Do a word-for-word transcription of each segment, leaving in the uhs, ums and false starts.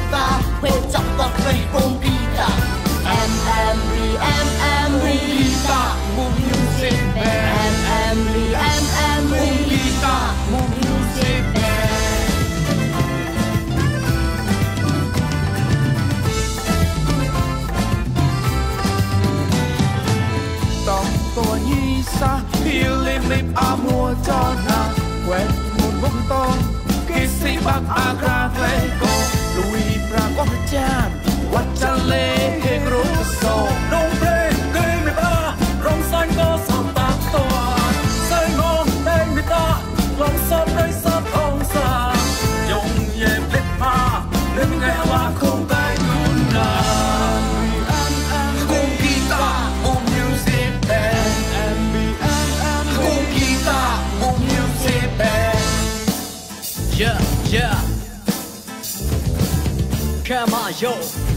ta quên chọc tóc về cùng kita em em ri em em ri kita move music band em em ri em em ri kita move music band tòng tua nhi xa yêu lim lim a mùa cho na quên một bông to khi si bạc a ra về cô lui ra có chan quát cha lê hê rô sô đông đê cây mì ba rong xanh có sòng tạc tòa say ngon tên người ta lòng sớm đây sớm không xa dòng về biết ma nên nghe hoa không tay luôn là cùng guitar cùng music band cùng guitar cùng music band yeah yeah come on yo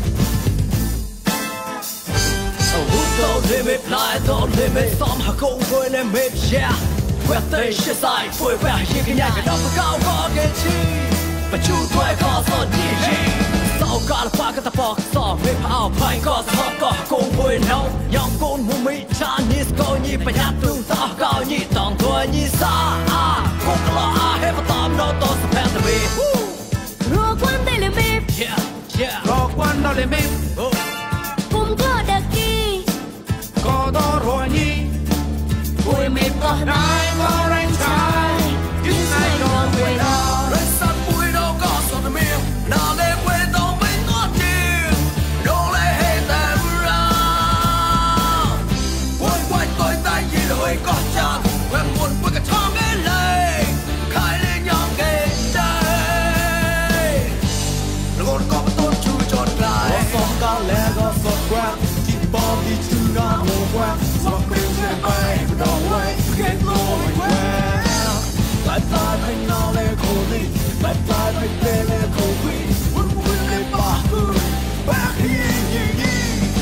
Who's the limit, fly the limit Some have go for the limit, yeah Where they should say, for where you can get it up a go rocket But you try cause on D G So got a fuck at the box So rip out pine cause hot got go for it now Young con who meet Chinese go ni But not to the go ni Don't go ni sa Ah, go to la have a thumb no to spend the way Rock one day limit Yeah, yeah rock one no limit cùng có đặc kỳ có đó rồi nhi vui mệt có nai có ranh trái những ngày còn quên đó Rên sắt bụi đâu có sọt miệng nào để quên đâu mấy ngót chiều đâu lẽ hết em ra quay quay tôi tay gì rồi có chán quen buồn với cả cho mê lệ khai lên nhau kề đây luôn có một tôn chui tròn lại có sọt cao lẽ có sọt qua chỉ bom đi chứ nó hồ qua sọt bên trên bay và đỏ quay ghét lôi qua lại ta thành nào lẽ khổ đi lại ta thành lẽ lẽ khổ quỷ muốn muốn lên ba người ba khi nhỉ nhỉ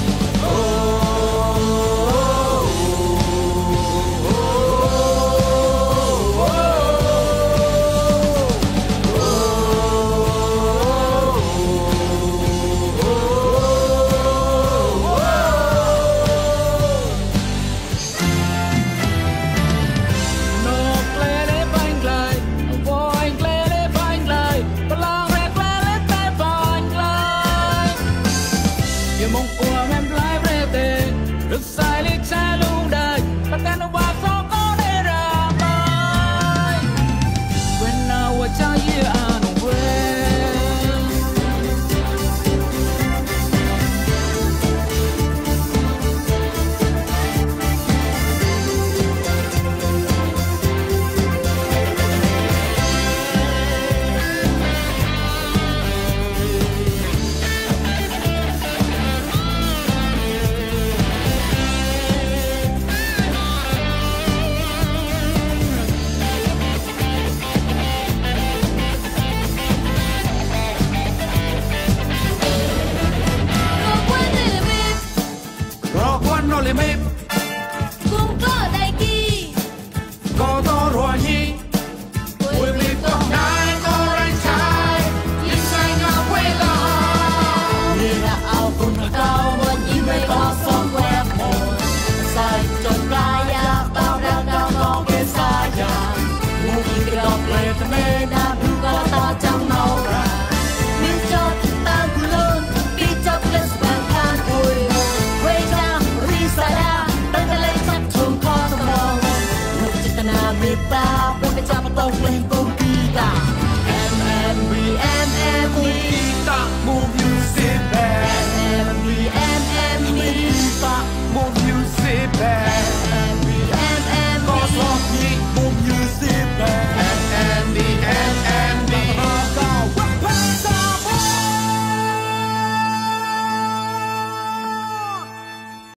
cùng có đại kỳ có to rồi nhi vui mệt có nai có ranh trái những ngày ngao quê lo như là ao cùng cao một như mây có sóng quẹt hồn sai trong playa tao đang đang có cái xa nhà mù cái đọc lệ mê